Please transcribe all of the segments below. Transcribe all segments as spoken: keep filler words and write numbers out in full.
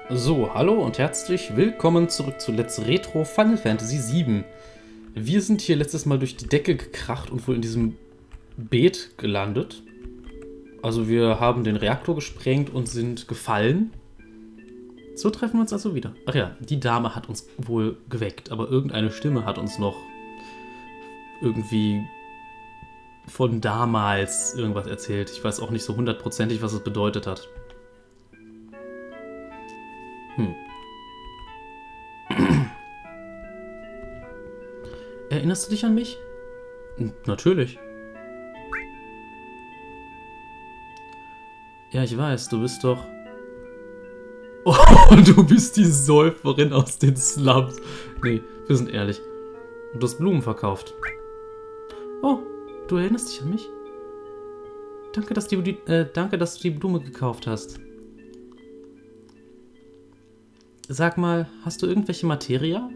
So, hallo und herzlich willkommen zurück zu Let's Retro Final Fantasy sieben. Wir sind hier letztes Mal durch die Decke gekracht und wohl in diesem Beet gelandet. Also wir haben den Reaktor gesprengt und sind gefallen. So treffen wir uns also wieder. Ach ja, die Dame hat uns wohl geweckt, aber irgendeine Stimme hat uns noch irgendwie von damals irgendwas erzählt. Ich weiß auch nicht so hundertprozentig, was es bedeutet hat. Hm. Erinnerst du dich an mich? N- Natürlich. Ja, ich weiß, du bist doch... Oh, du bist die Säuferin aus den Slums. Nee, wir sind ehrlich. Du hast Blumen verkauft. Oh, du erinnerst dich an mich? Danke, dass du die, äh, danke, dass du die Blume gekauft hast. Sag mal, hast du irgendwelche Materia?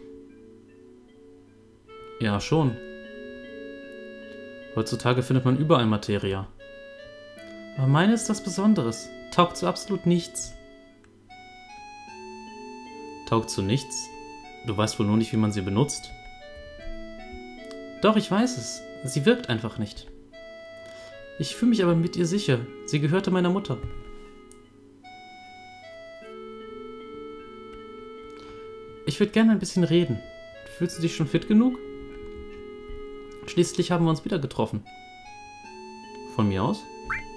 Ja, schon. Heutzutage findet man überall Materia. Aber meine ist was Besonderes. Taugt zu absolut nichts. Taugt zu nichts? Du weißt wohl nur nicht, wie man sie benutzt? Doch, ich weiß es. Sie wirkt einfach nicht. Ich fühle mich aber mit ihr sicher. Sie gehörte meiner Mutter. Ich würde gerne ein bisschen reden. Fühlst du dich schon fit genug? Schließlich haben wir uns wieder getroffen. Von mir aus?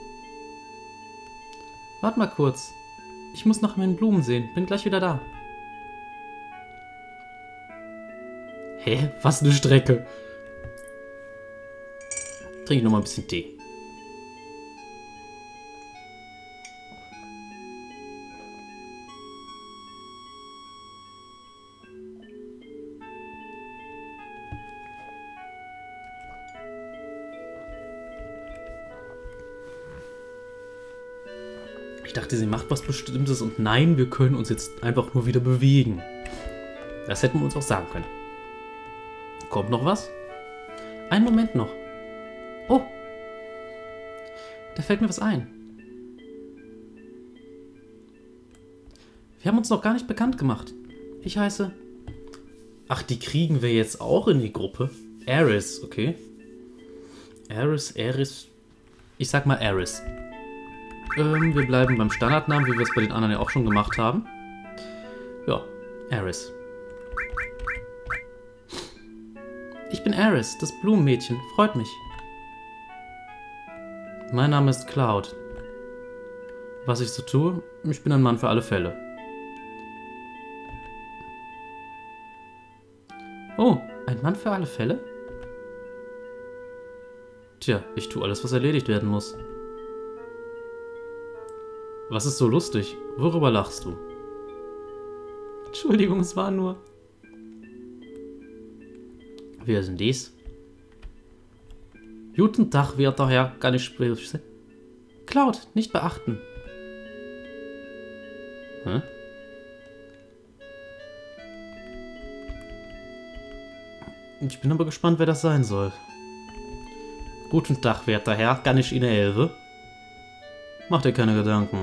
Warte mal kurz. Ich muss nach meinen Blumen sehen. Bin gleich wieder da. Hä? Was eine Strecke. Trinke noch mal ein bisschen Tee. Ich dachte, sie macht was Bestimmtes und nein, wir können uns jetzt einfach nur wieder bewegen. Das hätten wir uns auch sagen können. Kommt noch was? Einen Moment noch. Oh, da fällt mir was ein. Wir haben uns noch gar nicht bekannt gemacht. Ich heiße... Ach, die kriegen wir jetzt auch in die Gruppe? Aeris, okay. Aeris, Aeris... Ich sag mal Aeris. Ähm, wir bleiben beim Standardnamen, wie wir es bei den anderen ja auch schon gemacht haben. Ja, Aeris. Ich bin Aeris, das Blumenmädchen. Freut mich. Mein Name ist Cloud. Was ich so tue? Ich bin ein Mann für alle Fälle. Oh, ein Mann für alle Fälle? Tja, ich tue alles, was erledigt werden muss. Was ist so lustig? Worüber lachst du? Entschuldigung, es war nur... Wer sind dies? Guten Tag, werter Herr, kann ich sprechen? Cloud, nicht beachten. Hä? Ich bin aber gespannt, wer das sein soll. Guten Tag, werter Herr, kann ich Ihnen helfen? Mach dir keine Gedanken.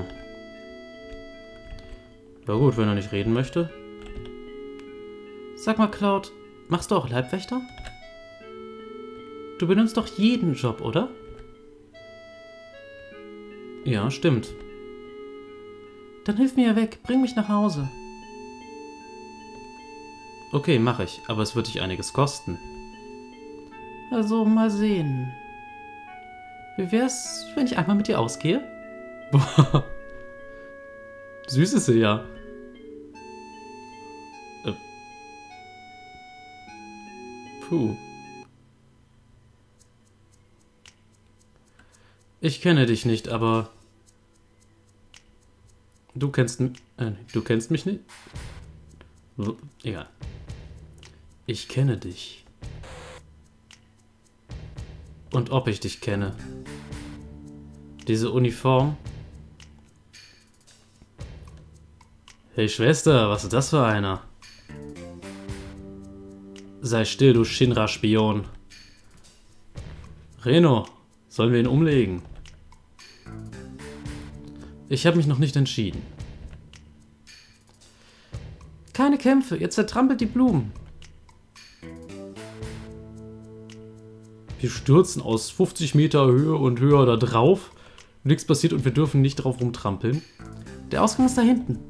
Ja gut, wenn er nicht reden möchte. Sag mal, Cloud, machst du auch Leibwächter? Du benimmst doch jeden Job, oder? Ja, stimmt. Dann hilf mir ja weg, bring mich nach Hause. Okay, mach ich, aber es wird dich einiges kosten. Also, mal sehen. Wie wär's, wenn ich einmal mit dir ausgehe? Boah. Süß ist sie ja. Äh. Puh. Ich kenne dich nicht, aber... Du kennst mich... Äh, du kennst mich nicht? W- Egal. Ich kenne dich. Und ob ich dich kenne. Diese Uniform... Hey Schwester, was ist das für einer? Sei still, du Shinra-Spion. Reno, sollen wir ihn umlegen? Ich habe mich noch nicht entschieden. keine Kämpfe. Ihr zertrampelt die Blumen. Wir stürzen aus fünfzig Meter Höhe und höher da drauf. Nichts passiert und wir dürfen nicht drauf rumtrampeln. Der Ausgang ist da hinten.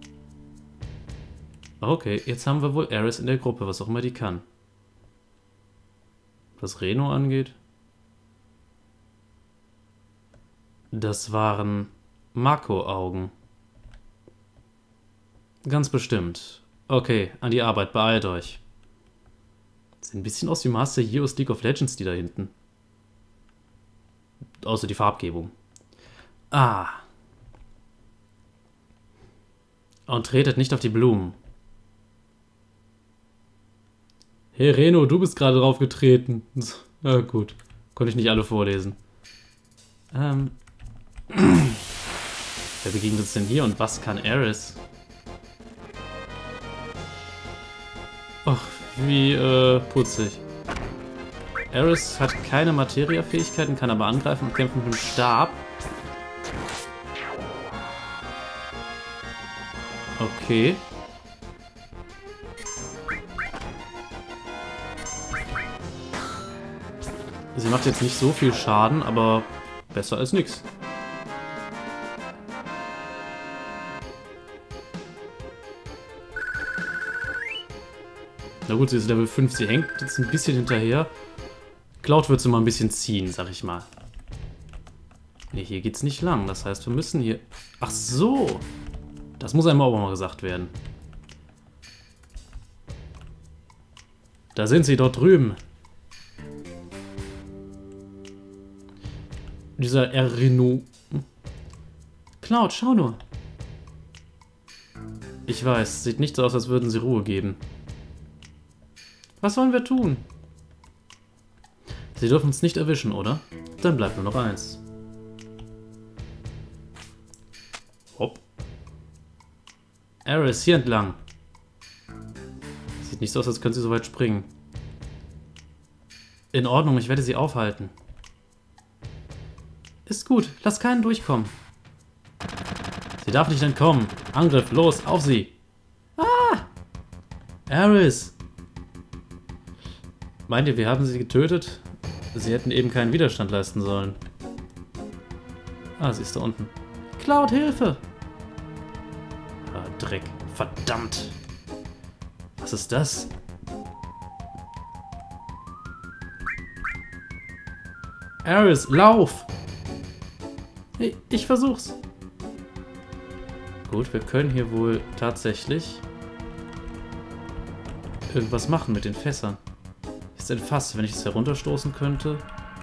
Okay, jetzt haben wir wohl Aeris in der Gruppe, was auch immer die kann. Was Reno angeht. Das waren Mako-Augen. Ganz bestimmt. Okay, an die Arbeit, beeilt euch. Sieht ein bisschen aus wie Master Yi aus League of Legends, die da hinten. Außer die Farbgebung. Ah. Und tretet nicht auf die Blumen. Hey Reno, du bist gerade drauf getreten. Ja gut, konnte ich nicht alle vorlesen. Ähm. Wer begegnet uns denn hier und was kann Aeris? Ach, wie äh, putzig. Aeris hat keine Materia-Fähigkeiten, kann aber angreifen und kämpfen mit dem Stab. Okay. Sie macht jetzt nicht so viel Schaden, aber besser als nix. Na gut, sie ist Level fünf, sie hängt jetzt ein bisschen hinterher. Cloud wird sie mal ein bisschen ziehen, sag ich mal. Ne, hier geht's nicht lang, das heißt, wir müssen hier... Ach so! Das muss einmal auch mal gesagt werden. Da sind sie, dort drüben. Dieser Reno. Cloud, schau nur. Ich weiß, sieht nicht so aus, als würden sie Ruhe geben. Was sollen wir tun? Sie dürfen uns nicht erwischen, oder? Dann bleibt nur noch eins. Hopp. Aeris, hier entlang. Sieht nicht so aus, als könnte sie so weit springen. In Ordnung, ich werde sie aufhalten. Ist gut, lass keinen durchkommen. Sie darf nicht entkommen. Angriff, los, auf sie. Ah! Aeris! Meint ihr, wir haben sie getötet? Sie hätten eben keinen Widerstand leisten sollen. Ah, sie ist da unten. Cloud, Hilfe! Ah, Dreck. Verdammt! Was ist das? Aeris, lauf! Ich, ich versuch's. Gut, wir können hier wohl tatsächlich irgendwas machen mit den Fässern. Ist ein Fass, wenn ich es herunterstoßen könnte.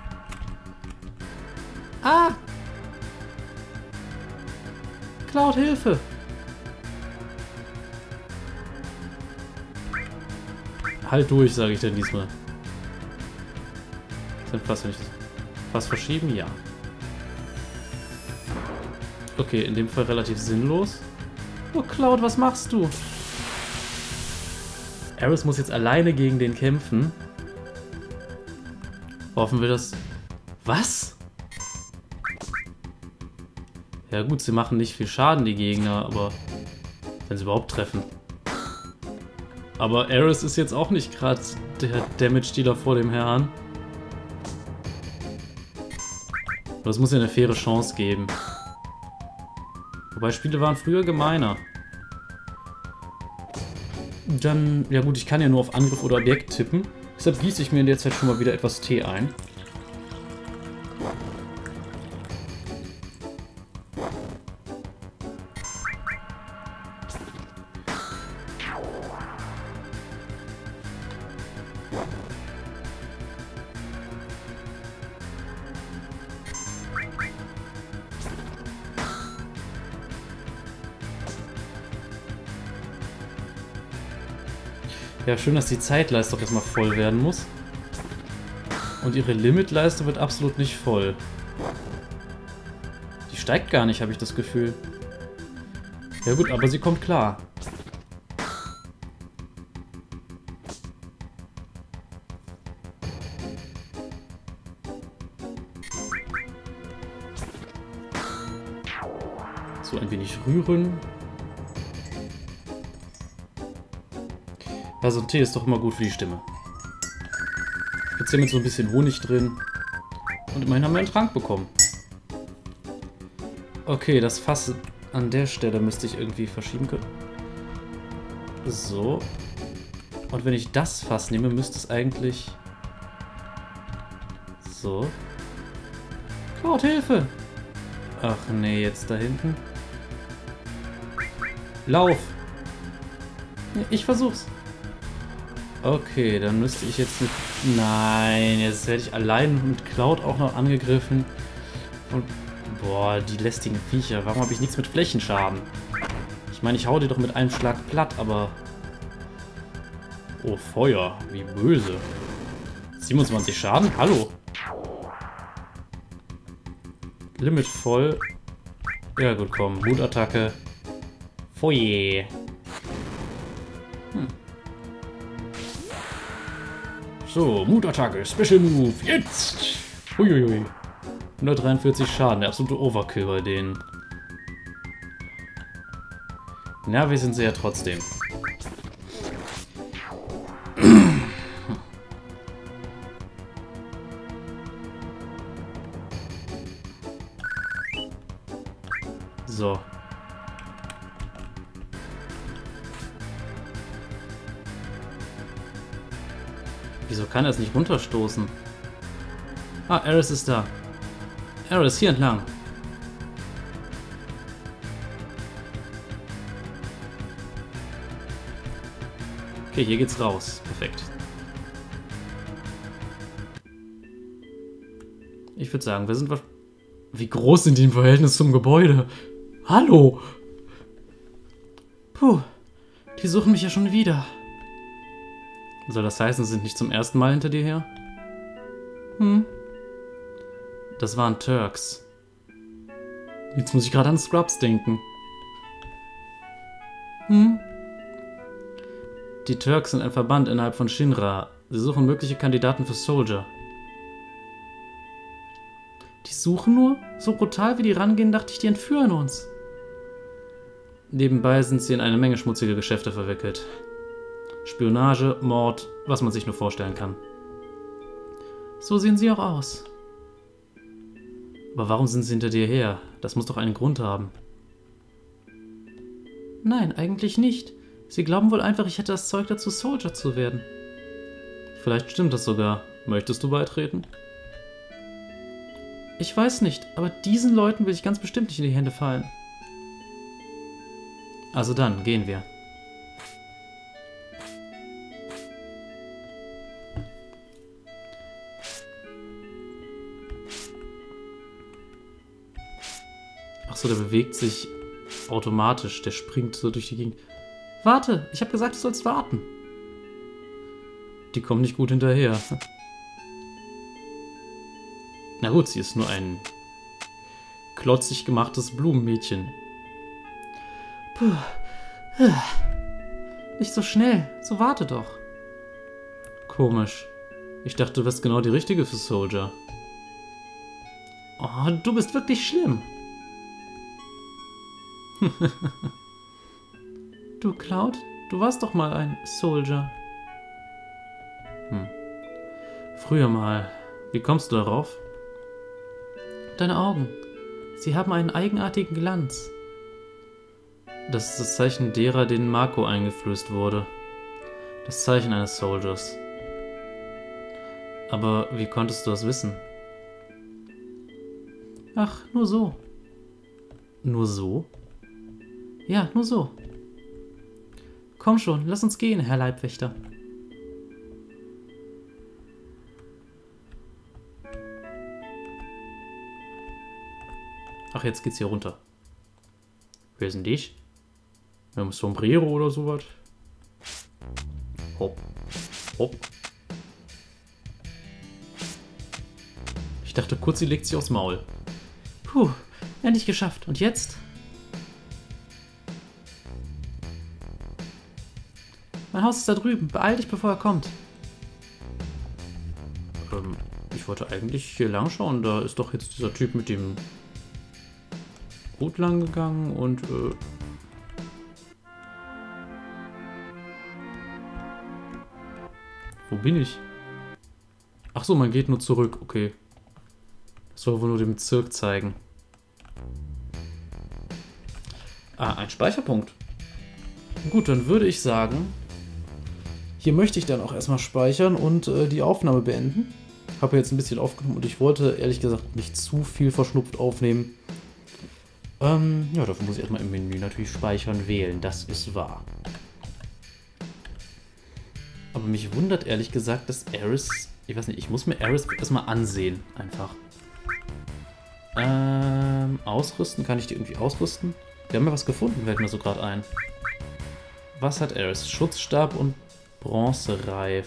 Ah! Cloud, Hilfe! Halt durch, sage ich denn diesmal. Ist ein Fass, wenn ich das Fass verschieben? Ja. Okay, in dem Fall relativ sinnlos. Oh, Cloud, was machst du? Aeris muss jetzt alleine gegen den kämpfen. Hoffen wir das... Was? Ja gut, sie machen nicht viel Schaden, die Gegner, aber... Wenn sie überhaupt treffen. Aber Aeris ist jetzt auch nicht gerade der Damage-Dealer vor dem Herrn. Aber es muss ja eine faire Chance geben. Wobei Spiele waren früher gemeiner. Dann, ja gut, ich kann ja nur auf Angriff oder Objekt tippen. Deshalb gieße ich mir in der Zeit schon mal wieder etwas Tee ein. Ja, schön, dass die Zeitleiste auch erstmal voll werden muss. Und ihre Limitleiste wird absolut nicht voll. Die steigt gar nicht, habe ich das Gefühl. Ja gut, aber sie kommt klar. So ein wenig rühren. Ja, so ein Tee ist doch immer gut für die Stimme. Speziell mit so ein bisschen Honig drin. Und immerhin haben wir einen Trank bekommen. Okay, das Fass an der Stelle müsste ich irgendwie verschieben können. So. Und wenn ich das Fass nehme, müsste es eigentlich... So. Cloud, Hilfe! Ach nee, jetzt da hinten. Lauf! Ich versuch's. Okay, dann müsste ich jetzt mit... Nein, jetzt werde ich allein mit Cloud auch noch angegriffen. Und... Boah, die lästigen Viecher. Warum habe ich nichts mit Flächenschaden? Ich meine, ich hau die doch mit einem Schlag platt, aber... Oh, Feuer. Wie böse. siebenundzwanzig Schaden? Hallo. Limit voll. Ja gut, komm. Mutattacke. Feuer. Hm. So, Mutattacke. Special Move. Jetzt! Uiuiui. hundertdreiundvierzig Schaden. Der absolute Overkill bei denen. Na, wir sind sie ja trotzdem. So. Wieso kann er es nicht runterstoßen? Ah, Aeris ist da. Aeris, hier entlang. Okay, hier geht's raus. Perfekt. Ich würde sagen, wir sind... Wie groß sind die im Verhältnis zum Gebäude? Hallo! Puh, die suchen mich ja schon wieder. Soll das heißen, sie sind nicht zum ersten Mal hinter dir her? Hm. Das waren Turks. Jetzt muss ich gerade an Scrubs denken. Hm. Die Turks sind ein Verband innerhalb von Shinra. Sie suchen mögliche Kandidaten für Soldier. Die suchen nur? So brutal wie die rangehen, dachte ich, die entführen uns. Nebenbei sind sie in eine Menge schmutzige Geschäfte verwickelt. Spionage, Mord, was man sich nur vorstellen kann. So sehen sie auch aus. Aber warum sind sie hinter dir her? Das muss doch einen Grund haben. Nein, eigentlich nicht. Sie glauben wohl einfach, ich hätte das Zeug dazu, Soldier zu werden. Vielleicht stimmt das sogar. Möchtest du beitreten? Ich weiß nicht, aber diesen Leuten will ich ganz bestimmt nicht in die Hände fallen. Also dann, gehen wir. Achso, der bewegt sich automatisch. Der springt so durch die Gegend. Warte, ich habe gesagt, du sollst warten. Die kommen nicht gut hinterher. Na gut, sie ist nur ein klotzig gemachtes Blumenmädchen. Puh. Nicht so schnell, so warte doch. Komisch. Ich dachte, du wärst genau die Richtige für Soldier. Oh, du bist wirklich schlimm. Du, Cloud, du warst doch mal ein Soldier. Hm. Früher mal. Wie kommst du darauf? Deine Augen. Sie haben einen eigenartigen Glanz. Das ist das Zeichen derer, denen Marco eingeflößt wurde. Das Zeichen eines Soldiers. Aber wie konntest du das wissen? Ach, nur so. Nur so? Ja, nur so. Komm schon, lass uns gehen, Herr Leibwächter. Ach, jetzt geht's hier runter. Wer ist denn dich? Wir haben Sombrero oder sowas. Hopp. Hopp. Ich dachte kurz, sie legt sich aufs Maul. Puh, endlich geschafft. Und jetzt? Mein Haus ist da drüben. Beeil dich, bevor er kommt. Ähm, ich wollte eigentlich hier lang schauen. Da ist doch jetzt dieser Typ mit dem Hut lang gegangen und äh Wo bin ich? Ach so, man geht nur zurück. Okay. Das soll wohl nur den Bezirk zeigen. Ah, ein Speicherpunkt. Gut, dann würde ich sagen, hier möchte ich dann auch erstmal speichern und äh, die Aufnahme beenden. Habe jetzt ein bisschen aufgenommen und ich wollte ehrlich gesagt nicht zu viel verschnupft aufnehmen. Ähm, ja, dafür muss ich erstmal im Menü natürlich speichern wählen, das ist wahr. Aber mich wundert ehrlich gesagt, dass Aeris, ich weiß nicht, ich muss mir Aeris erstmal ansehen, einfach. Ähm, ausrüsten, kann ich die irgendwie ausrüsten? Wir haben ja was gefunden, fällt mir so gerade ein. Was hat Aeris? Schutzstab und Bronzereif.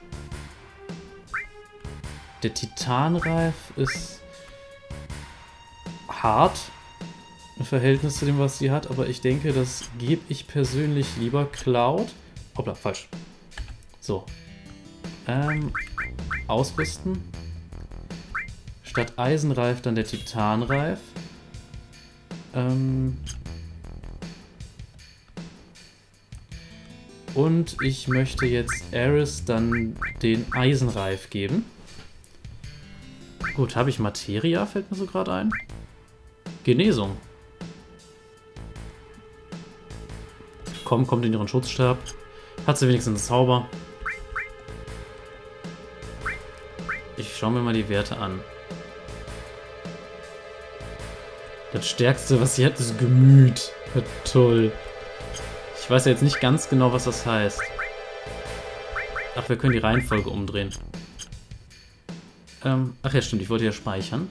Der Titanreif ist hart im Verhältnis zu dem, was sie hat, aber ich denke, das gebe ich persönlich lieber Cloud. Hoppla, falsch. So. Ähm, ausrüsten. Statt Eisenreif dann der Titanreif. Ähm... Und ich möchte jetzt Aeris dann den Eisenreif geben. Gut, habe ich Materia, fällt mir so gerade ein. Genesung. Komm, kommt in ihren Schutzstab. Hat sie wenigstens einen Zauber. Ich schaue mir mal die Werte an. Das Stärkste, was sie hat, ist Gemüt. Ja, toll. Ich weiß ja jetzt nicht ganz genau, was das heißt. Ach, wir können die Reihenfolge umdrehen. Ähm, ach ja, stimmt, ich wollte ja speichern.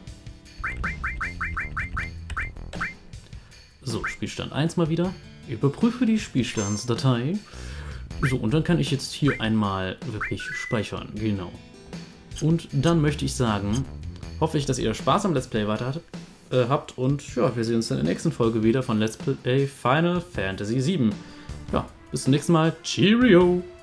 So, Spielstand eins mal wieder. Überprüfe die Spielstandsdatei. So, und dann kann ich jetzt hier einmal wirklich speichern. Genau. Und dann möchte ich sagen, hoffe ich, dass ihr Spaß am Let's Play weiter hattet, äh, habt. Und ja, wir sehen uns dann in der nächsten Folge wieder von Let's Play Final Fantasy sieben. Ja, bis zum nächsten Mal. Cheerio!